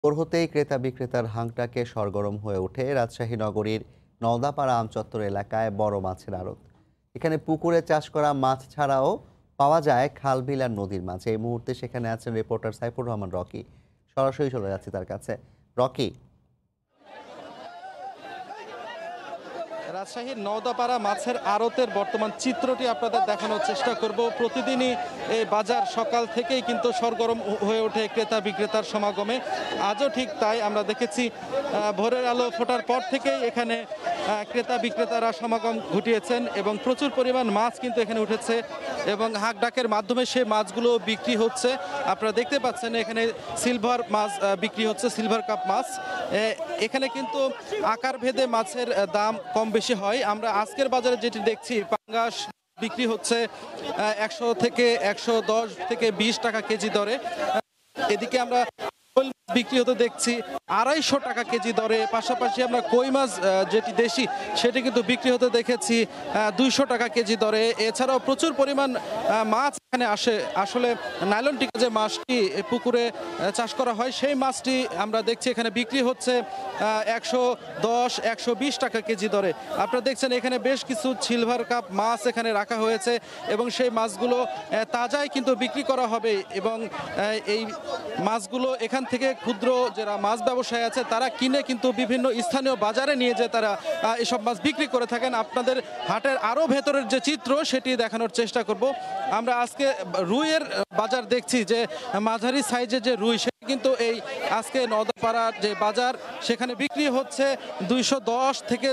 ভোর হতেই ক্রেতা বিক্রেতার হাঁকডাকে সরগরম হয়ে ওঠে রাজশাহী নগরীর নওদাপাড়া আমচত্বর এলাকায় বড় মাছের আড়ত। এখানে পুকুরে চাষ করা মাছ ছাড়াও পাওয়া যায় খালবিল আর নদীর মাছ। এই মুহূর্তে সেখানে আছেন রিপোর্টার সাইফুর রহমান রকি। সরাসরি চলে যাচ্ছি তার কাছে। রকি, রাজশাহীর নওদাপাড়া মাছের আড়তের বর্তমান চিত্রটি আপনাদের দেখানোর চেষ্টা করব। প্রতিদিনই এই বাজার সকাল থেকেই কিন্তু সরগরম হয়ে ওঠে ক্রেতা বিক্রেতার সমাগমে। আজও ঠিক তাই। আমরা দেখেছি ভোরের আলো ফোটার পর থেকেই এখানে ক্রেতা বিক্রেতারা সমাগম ঘটিয়েছেন এবং প্রচুর পরিমাণ মাছ কিন্তু এখানে উঠেছে এবং হাঁক ডাকের মাধ্যমে সেই মাছগুলো বিক্রি হচ্ছে। আপনারা দেখতে পাচ্ছেন এখানে সিলভার মাছ বিক্রি হচ্ছে, সিলভার কাপ মাছ। এখানে কিন্তু আকার ভেদে মাছের দাম কম বেশি হয়। আমরা আজকের বাজারে যেটি দেখছি, পাঙ্গাস বিক্রি হচ্ছে 100 থেকে 110 থেকে 20 টাকা কেজি দরে। এদিকে আমরা বিক্রি হতে দেখছি 250 টাকা কেজি দরে। পাশাপাশি আমরা কই মাছ যেটি দেশি সেটি কিন্তু বিক্রি হতে দেখেছি 200 টাকা কেজি দরে। এছাড়াও প্রচুর পরিমাণ মাছ এখানে আসে। আসলে নাইলন টিকা যে মাছটি পুকুরে চাষ করা হয় সেই মাছটি আমরা দেখছি এখানে বিক্রি হচ্ছে 110 120 টাকা কেজি দরে। আপনারা দেখছেন এখানে বেশ কিছু সিলভার কাপ মাছ এখানে রাখা হয়েছে এবং সেই মাছগুলো তাজাই কিন্তু বিক্রি করা হবে এবং এই মাছগুলো এখান থেকে ক্ষুদ্র যারা মাছ ব্যবসায়ী আছে তারা কিনে কিন্তু বিভিন্ন স্থানীয় বাজারে নিয়ে যে তারা এসব মাছ বিক্রি করে থাকেন। আপনাদের হাটের আরও ভেতরের যে চিত্র সেটি দেখানোর চেষ্টা করব। আমরা আজকে রুইয়ের বাজার দেখছি যে মাঝারি সাইজের যে রুই সেটি কিন্তু এই আজকে নওদাপাড়ার যে বাজার সেখানে বিক্রি হচ্ছে 210 থেকে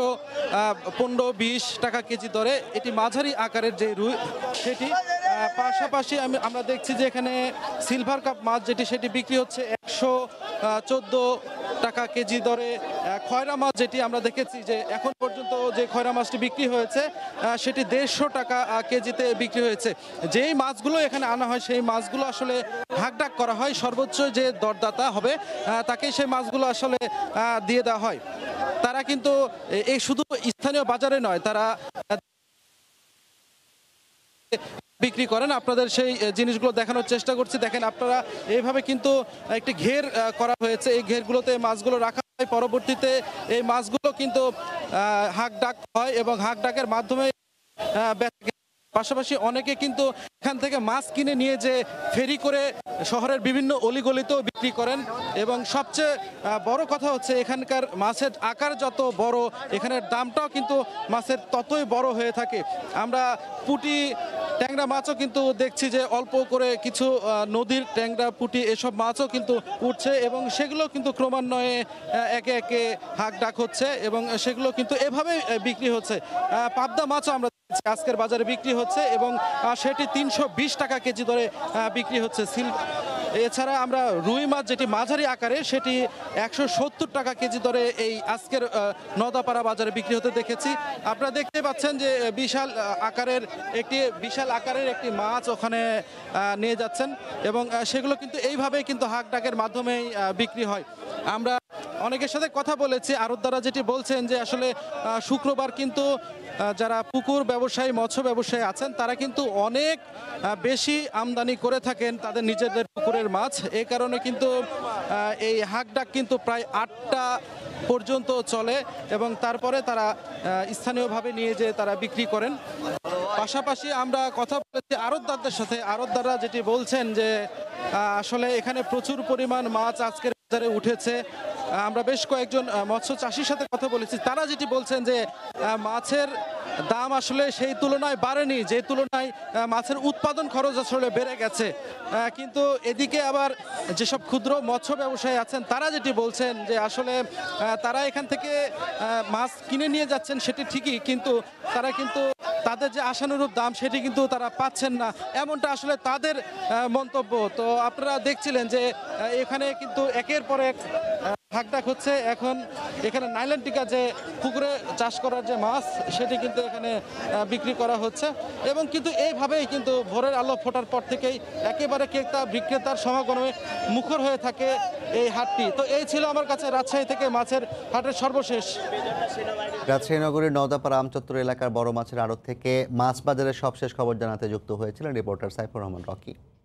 215-20 টাকা কেজি দরে। এটি মাঝারি আকারের যে রুই সেটি। পাশাপাশি আমরা দেখছি যে এখানে সিলভার কাপ মাছ যেটি সেটি বিক্রি হচ্ছে 114 টাকা কেজি দরে। খয়রা মাছ যেটি আমরা দেখেছি যে এখন পর্যন্ত যে খয়রা মাছটি বিক্রি হয়েছে সেটি 150 টাকা কেজিতে বিক্রি হয়েছে। যেই মাছগুলো এখানে আনা হয় সেই মাছগুলো আসলে হাঁকডাক করা হয়, সর্বোচ্চ যে দরদাতা হবে তাকে সেই মাছগুলো আসলে দিয়ে দেওয়া হয়। তারা কিন্তু এই শুধু স্থানীয় বাজারে নয়, তারা বিক্রি করেন। আপনাদের সেই জিনিসগুলো দেখানোর চেষ্টা করছি। দেখেন আপনারা এইভাবে কিন্তু একটি ঘের করা হয়েছে, এই ঘেরগুলোতে মাছগুলো রাখা হয়। পরবর্তীতে এই মাছগুলো কিন্তু হাঁক ডাক হয় এবং হাঁক ডাকের মাধ্যমে পাশাপাশি অনেকে কিন্তু এখান থেকে মাছ কিনে নিয়ে যে ফেরি করে শহরের বিভিন্ন অলিগলিতেও বিক্রি করেন এবং সবচেয়ে বড় কথা হচ্ছে এখানকার মাছের আকার যত বড় এখানের দামটাও কিন্তু মাছের ততই বড় হয়ে থাকে। আমরা পুঁটি ট্যাংরা মাছও কিন্তু দেখছি যে অল্প করে কিছু নদীর ট্যাংরা পুঁটি এসব মাছও কিন্তু উঠছে এবং সেগুলো কিন্তু ক্রমান্বয়ে একে একে হাঁক ডাক হচ্ছে এবং সেগুলো কিন্তু এভাবে বিক্রি হচ্ছে। পাবদা মাছও আমরা আজকের বাজারে বিক্রি হচ্ছে এবং সেটি 320 টাকা কেজি দরে বিক্রি হচ্ছে। এছাড়া আমরা রুই মাছ যেটি মাঝারি আকারে সেটি 170 টাকা কেজি দরে এই আজকের নওদাপাড়া বাজারে বিক্রি হতে দেখেছি। আপনারা দেখতে পাচ্ছেন যে বিশাল আকারের একটি মাছ ওখানে নিয়ে যাচ্ছেন এবং সেগুলো কিন্তু এইভাবেই কিন্তু হাঁক ডাকের মাধ্যমেই বিক্রি হয়। আমরা অনেকের সাথে কথা বলেছি, আড়তদাররা যেটি বলছেন যে আসলে শুক্রবার কিন্তু যারা পুকুর ব্যবসায়ী মৎস্য ব্যবসায়ী আছেন তারা কিন্তু অনেক বেশি আমদানি করে থাকেন তাদের নিজেদের পুকুরের মাছ। এই কারণে কিন্তু এই হাঁক ডাক কিন্তু প্রায় 8টা পর্যন্ত চলে এবং তারপরে তারা স্থানীয়ভাবে নিয়ে যেয়ে তারা বিক্রি করেন। পাশাপাশি আমরা কথা বলেছি আড়তদারদের সাথে, আড়তদাররা যেটি বলছেন যে আসলে এখানে প্রচুর পরিমাণ মাছ আজকের বাজারে উঠেছে। আমরা বেশ কয়েকজন মৎস্য চাষির সাথে কথা বলেছি, তারা যেটি বলছেন যে মাছের দাম আসলে সেই তুলনায় বাড়েনি যে তুলনায় মাছের উৎপাদন খরচ আসলে বেড়ে গেছে। কিন্তু এদিকে আবার যেসব ক্ষুদ্র মৎস্য ব্যবসায়ী আছেন তারা যেটি বলছেন যে আসলে তারা এখান থেকে মাছ কিনে নিয়ে যাচ্ছেন সেটি ঠিকই, কিন্তু তারা কিন্তু তাদের যে আশানুরূপ দাম সেটি কিন্তু তারা পাচ্ছেন না, এমনটা আসলে তাদের মন্তব্য। তো আপনারা দেখছিলেন যে এখানে কিন্তু একের পর এক হাঁক ডাক হচ্ছে। এখন এখানে নাইলন টিকা যে পুকুরে চাষ করার যে মাছ সেটি কিন্তু এখানে বিক্রি করা হচ্ছে এবং কিন্তু এইভাবেই কিন্তু ভোরের আলো ফোটার পর থেকেই একেবারে ক্রেতা বিক্রেতার সমাগমে মুখর হয়ে থাকে এই হাটটি। তো এই ছিল আমার কাছে রাজশাহী থেকে মাছের হাটের সর্বশেষ। রাজশাহী নগরীর নওদাপাড়া আমচত্বর এলাকার বড় মাছের আড়ত থেকে মাছ বাজারের সবশেষ খবর জানাতে যুক্ত হয়েছিলেন রিপোর্টার সাইফুর রহমান রকি।